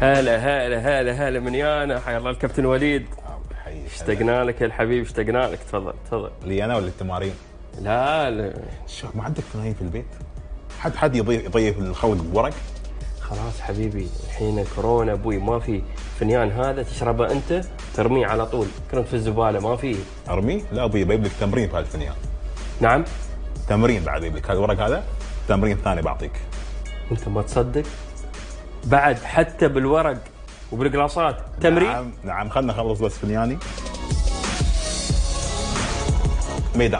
هلا هلا هلا هلا منيانا، حيا الله الكابتن وليد. اشتقنا لك يا الحبيب، اشتقنا لك. تفضل تفضل. لي انا ولا التمارين؟ لا شوف، ما عندك فنايين في البيت؟ حد يضيف الخلق بورق؟ خلاص حبيبي، الحين كورونا ابوي، ما في فنيان هذا تشربه انت ترميه على طول، كرمت في الزباله ما في. ارميه؟ لا ابوي، بجيب لك تمرين في هالفنيان. نعم؟ تمرين بعد بجيب لك هذا الورق، هذا تمرين ثاني بعطيك. انت ما تصدق بعد حتى بالورق وبالقلاصات تمرين؟ نعم نعم، خلنا نخلص بس فنياني. ميدان.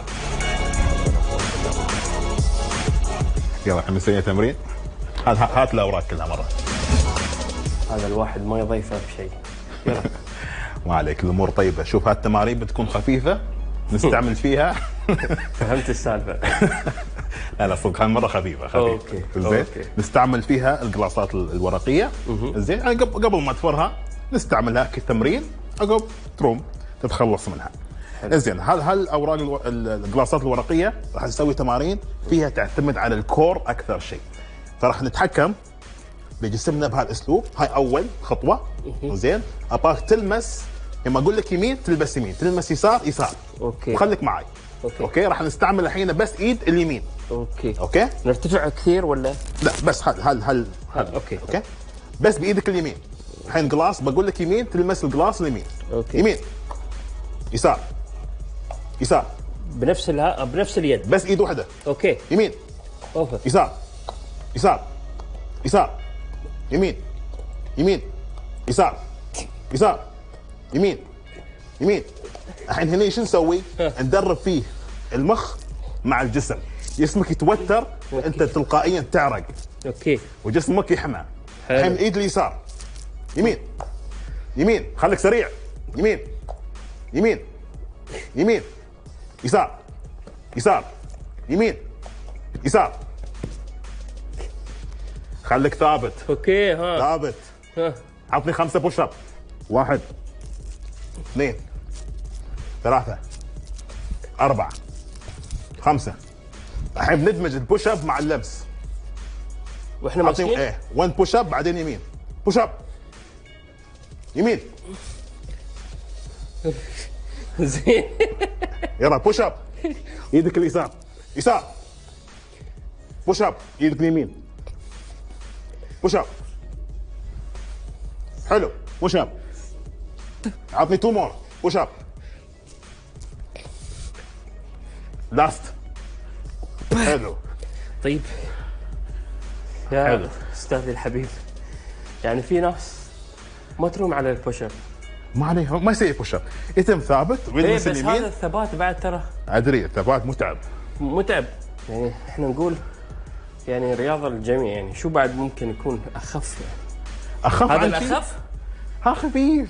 يلا احنا نسوي تمرين. هات الاوراق كلها مره. هذا الواحد ما يضيفه بشيء. يلا. ما عليك، الامور طيبه. شوف، هالتمارين بتكون خفيفه نستعمل فيها. فهمت السالفه. لا صدق، مره خفيفه. اوكي زين. نستعمل فيها القلاصات الورقيه. زين، يعني قبل ما تفرها نستعملها كتمرين، عقب تروم تتخلص منها. زين، هالاوراق القلاصات الورقيه راح نسوي تمارين فيها تعتمد على الكور اكثر شيء، فراح نتحكم بجسمنا بهالاسلوب. هاي اول خطوه. زين، اباك تلمس، لما اقول لك يمين تلبس يمين، تلمس يسار يسار. اوكي، خليك معي. اوكي، راح نستعمل الحين بس ايد اليمين. اوكي. نرتفع كثير ولا لا، بس هل اوكي بس بايدك اليمين. الحين قلاص، بقول لك يمين تلمس القلاص اليمين. اوكي. يمين يسار يسار، بنفس اليد، بس ايد واحده. اوكي. يمين اوفر. يسار يسار يسار، يمين يمين يسار يسار، يمين يمين. الحين هنا شو نسوي؟ ندرب فيه المخ مع الجسم، جسمك يتوتر، انت تلقائيا تعرق. اوكي. وجسمك يحمى. الحين الايد اليسار، يمين يمين، خليك سريع. يمين يمين يمين يسار يسار، يمين يسار، خليك ثابت. اوكي. ثابت. عطني 5 بوش اب. 1 2 3 4 5. الحين بندمج البوش اب مع اللمس واحنا ماشيين. ايه، 1 بوش اب بعدين يمين، بوش اب يمين. زين. يلا بوش اب، ايدك اليسار يسار، بوش اب ايدك اليمين، بوش اب. حلو، بوش اب. عطني 2 مور، بوش اب. لاست. حلو. طيب يا استاذي الحبيب، يعني في ناس ما تروم على البوش اب. ما عليه، ما يسوي بوش اب، يتم ثابت ويلمس بس اليمين. هذا الثبات بعد ترى ادري الثبات متعب. يعني احنا نقول يعني رياضه للجميع، يعني شو بعد ممكن يكون اخف؟ يعني اخف هذا الاخف. ها خفيف.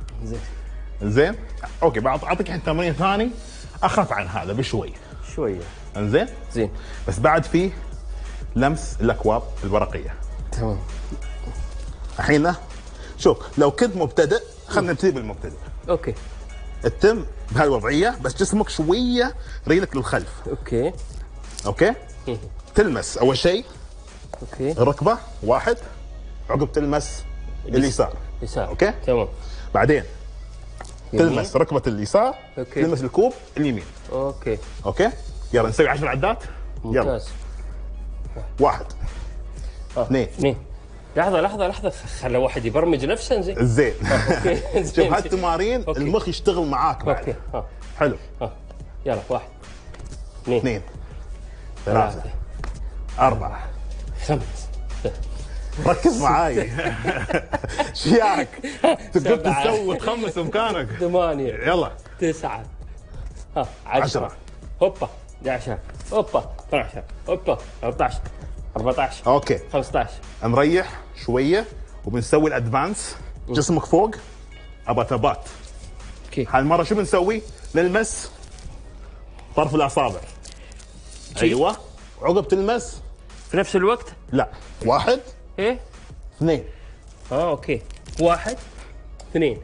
زين اوكي، بعطيك الحين تمرين ثاني اخف عن هذا بشوي. شويه. انزين. زين. بس بعد فيه لمس الاكواب الورقيه. تمام. الحين شوف، لو كنت مبتدئ، خلينا نبتدي بالمبتدئ. اوكي. تتم بهالوضعيه، بس جسمك شويه ريلك للخلف. اوكي. تلمس اول شيء الركبه 1، عقب تلمس اليسار. اوكي. تمام. بعدين تلمس ركبه اليسار. تلمس الكوب اليمين. اوكي. يلا نسوي 10 عدات. ممتاز. 1 2. لحظه خلى واحد يبرمج نفسه. زين. اوكي. شوف هالتمارين المخ يشتغل معاك بعد. حلو. يلا 1 2 3 4 5. ركز معاي. شياك تقدر تسوي تخمس بمكانك. 8 يلا 9 10 هوبا 11 هوبا 12 هوبا 13 14. اوكي. 15. نريح شويه وبنسوي الادفانس. جسمك فوق، ابى ثبات. هالمره شو بنسوي؟ نلمس طرف الاصابع. ايوه، عقب تلمس في نفس الوقت. لا، 1 2. اوكي. 1 2.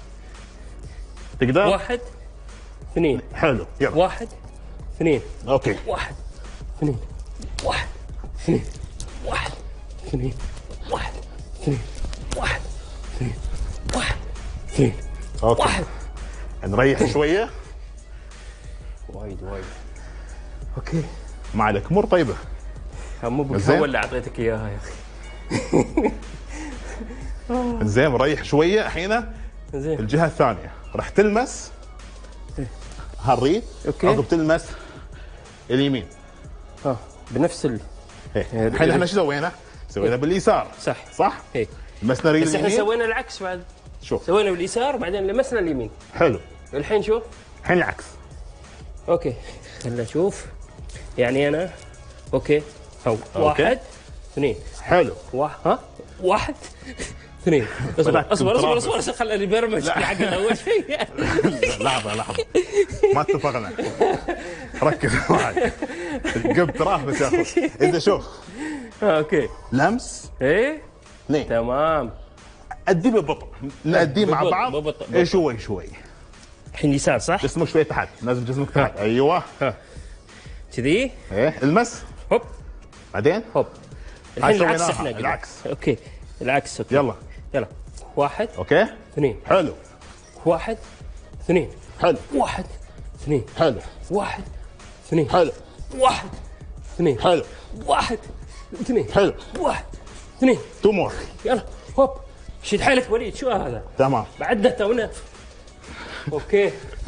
تقدر. 1 2. حلو. يلا 1 2. اوكي. 1 2 1 2 1 2 1 2 1 اثنين، واحد، اثنين، اوكي واحد. نريح شويه. وايد. اوكي. ما عليك، امور طيبه. مو بالهوا اللي اعطيتك اياها يا اخي. زين نريح شويه الحين. زين. الجهه الثانيه راح تلمس هالريد. اوكي. عقب تلمس اليمين. بنفس الحين احنا شو سوينا؟ سوينا باليسار. صح؟ ايه. لمسنا ريل بس احنا اليمين. سوينا العكس بعد. شوف سوينا باليسار بعدين لمسنا اليمين. حلو. الحين شوف. الحين العكس. اوكي خلنا نشوف. يعني انا اوكي. واحد اثنين. حلو. واحد اثنين. اصبر خليني برمج حق اول شيء. لحظه ما اتفقنا. ركز معي. قبل تراه بس ياخذ. انت شوف. اوكي. لمس. ايه اثنين. تمام. ادي ببطء. نأدي مع بعض. ببطء. شوي. الحين يسار صح؟ جسمك شوي تحت. نازل جسمك تحت. ايوه. كذي. ايه المس. هوب بعدين هوب. الحين العكس سويناها. احنا العكس. اوكي. العكس. اوكي. يلا. واحد اوكي. اثنين. حلو. واحد اثنين. حلو. واحد اثنين. حلو. واحد اثنين. حلو. واحد اثنين. حلو. واحد اثنين. حلو. واحد اثنين. تو مور. يلا هوب. شد حيلك وليد. شو هذا؟ تمام. بعدنا تونا. اوكي.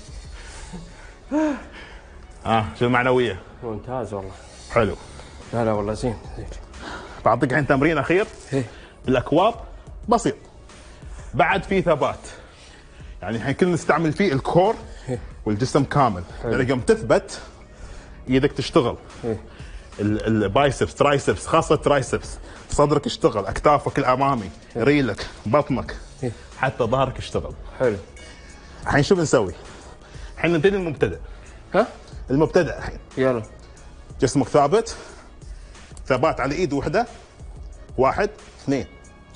شو المعنويه؟ ممتاز والله. حلو. لا والله زين. بعطيك الحين تمرين اخير. بالاكواب بسيط. بعد في ثبات. يعني الحين كنا نستعمل فيه الكور والجسم كامل. يعني يوم تثبت ايدك تشتغل. البايسبس ترايسبس، خاصه ترايسبس. صدرك يشتغل، اكتافك الامامي، ريلك، بطنك، حتى ظهرك يشتغل. حلو. الحين شو بنسوي؟ الحين نبتدي المبتدئ. المبتدئ الحين. يلا. جسمك ثابت. ثبات على ايد واحده. واحد اثنين.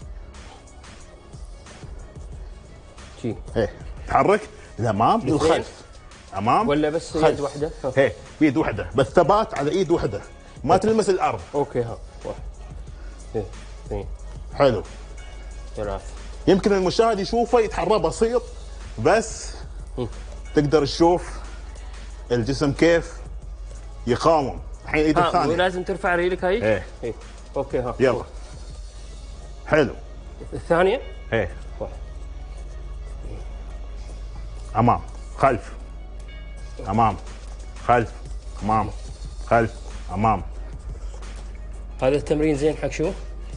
شي. تحرك الامام والخلف. امام ولا بس خلف. يد واحده؟ بيد واحده بس ثبات على ايد واحده. ما تلمس الارض. اوكي. واحد اثنين. حلو. ثلاث. يمكن المشاهد يشوفه يتحرى بسيط بس تقدر تشوف الجسم كيف يقاوم. الحين ايد الثانيه. ولازم ترفع ريلك هاي. اوكي. يلا. حلو. الثانيه. واحد. امام خلف. امام خلف. امام خلف. امام. هذا التمرين زين حق شو؟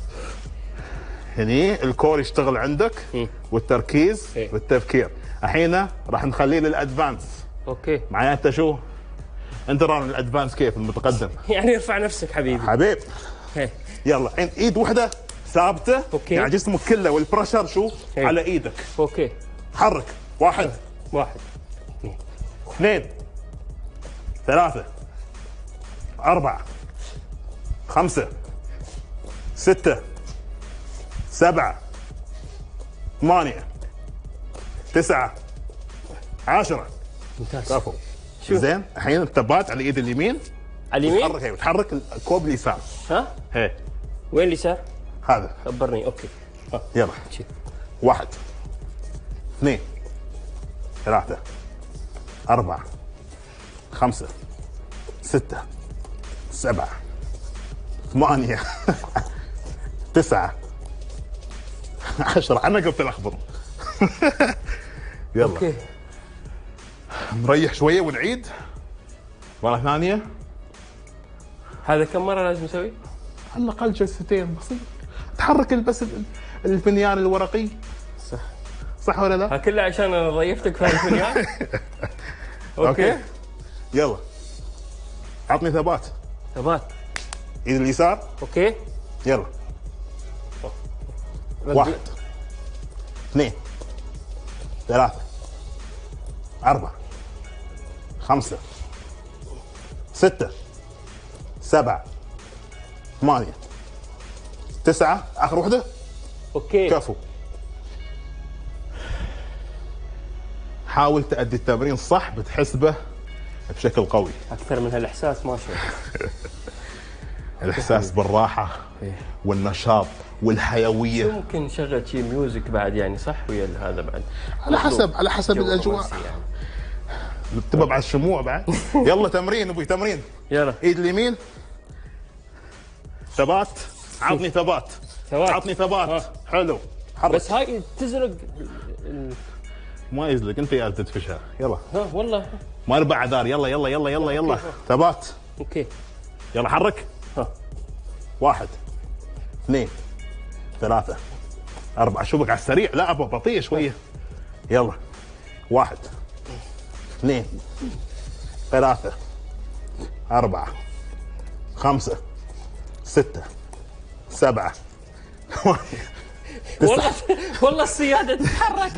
هني الكور يشتغل عندك والتركيز والتفكير. الحين راح نخليه للادفانس. اوكي. معناته شو؟ انت ران الادفانس كيف المتقدم؟ يعني ارفع نفسك حبيبي. يلا الحين ايد واحده ثابته. اوكي. يعني جسمك كله والبرشر شو؟ على ايدك. اوكي. حرك. واحد اثنين ثلاثة أربعة خمسة ستة سبعة ثمانية تسعة 10. ممتاز. كفو. زين الحين الثبات على الايد اليمين. على اليمين. وتحرك الكوب اليسار. وين اليسار؟ هذا. خبرني. اوكي. يلا. واحد اثنين ثلاثة أربعة خمسة ستة سبعة ثمانية 9 10. أنا قلت الأخضر. يلا. اوكي. نريح شوية ونعيد مرة ثانية. هذا كم مرة لازم نسوي؟ على الأقل جلستين بسيط. تحرك بس الفنيان الورقي. صح ولا لا؟ كله عشان انا ضيفتك في الفنيان. اوكي. يلا عطني ثبات. ايد اليسار. اوكي. يلا. واحد اثنين ثلاثة أربعة خمسة ستة سبعة ثمانية 9. آخر وحدة. اوكي. كفو. حاول تأدي التمرين صح بتحسبه بشكل قوي. اكثر من هالاحساس ما شاء الله. الاحساس بالراحه والنشاط والحيويه. ممكن نشغل شي ميوزك بعد يعني صح ويا هذا بعد على حسب الاجواء يعني. تبى بعد شموع بعد. يلا تمرين ابوي تمرين. يلا ايد اليمين ثبات. عطني ثبات. عطني ثبات. حلو حرك. بس هاي تزرق ما يزلق انت يا تدفشها. يلا ها والله ما نبع عذار. يلا يلا يلا يلا يلا ثبات. اوكي يلا حرك. ها 1 2 3 4. اشوفك على السريع. لا ابغى بطيء شويه. يلا 1 2 3 4 5 6 7 والله السيادة تتحرك.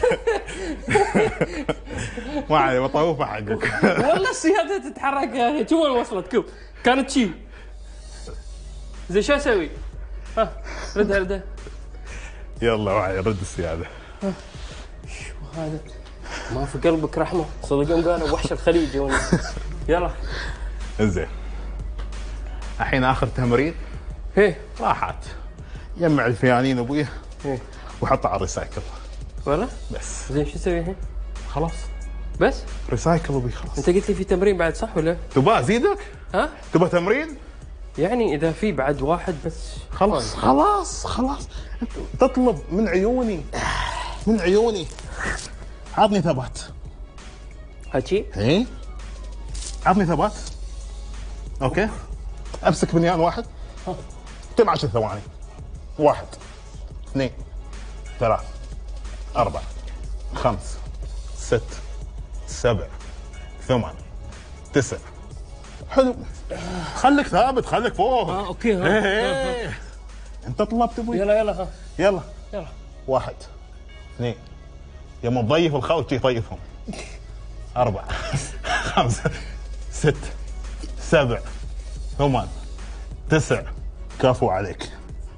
ما علي بطوفة حقك. والله السيادة تتحرك يا اخي. شو وين وصلت كم كانت شي زي شو اسوي؟ ها ردها يلا وعي رد السيادة. شو هذا ما في قلبك رحمة صدق يوم قالوا وحش الخليج يلا انزين الحين اخر تمرين. راحت يجمع الفيانين ابوي وحطها على الريسايكل. والله بس زين شو اسوي الحين؟ خلاص بس ريسايكل ابوي خلاص. انت قلت لي في تمرين بعد صح ولا؟ تبغى ازيدك؟ ها؟ تبغى تمرين؟ يعني اذا في بعد واحد بس خلاص انت تطلب من عيوني. عطني ثبات. هاتشي؟ ايه عطني ثبات. اوكي امسك بنيان واحد. كم 10 ثواني. 1 2 3 4 5 6 7 8 9. حلو. خليك ثابت خليك فوق. اوكي انت طلبت ابوي. يلا يلا 1 2. يوم تضيف الخوت طيفهم. 4 5 6 7 8 9. كفو عليك.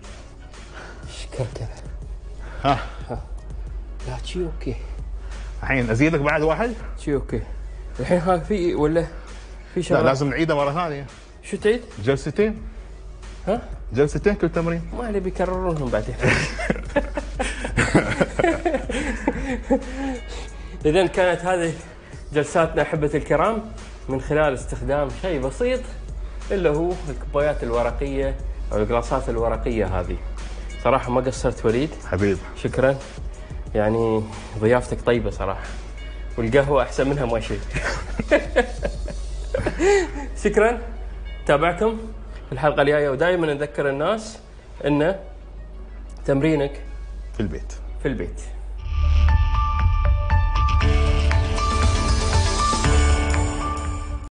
شكرك. ها لا شي اوكي. الحين ازيدك بعد واحد. شي اوكي. الحين ها في ولا في شغله؟ لا لازم نعيده مره ثانيه. شو تعيد؟ جلستين. ها جلستين كل تمرين. ما اللي بيكررونهم بعدين. إذن كانت هذه جلساتنا أحبة الكرام من خلال استخدام شيء بسيط إلا هو الكوبايات الورقية أو القلاصات الورقية هذه. صراحة ما قصرت وليد حبيب. شكرا يعني ضيافتك طيبة صراحة والقهوة أحسن منها ما شيء. شكرا تابعكم في الحلقة الجاية ودائما نذكر الناس أن تمرينك في البيت. في البيت.